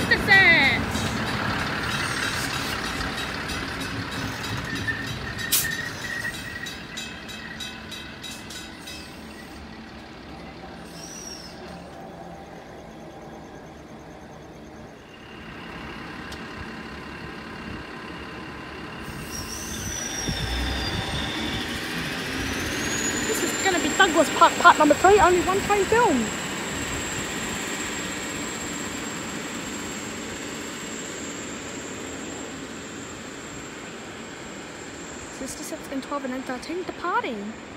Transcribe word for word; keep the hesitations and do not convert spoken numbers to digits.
Sister Set! This is going to be Douglas Park part number three, only one frame film. Sister Sets in twelve and then thirteen departing.